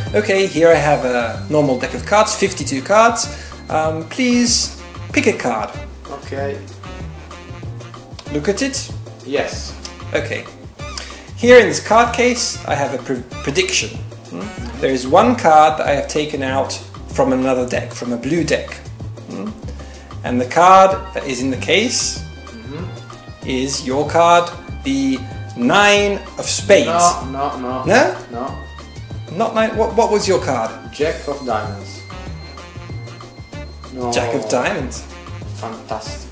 Okay, here I have a normal deck of cards, 52 cards. Please pick a card. Okay. Look at it. Yes. Okay. Here in this card case, I have a prediction. There is one card that I have taken out from another deck, from a blue deck. And the card that is in the case is your card, the 9 of Spades. No? No? No. Not 9. What was your card? Jack of Diamonds. No. Jack of Diamonds. Fantastic.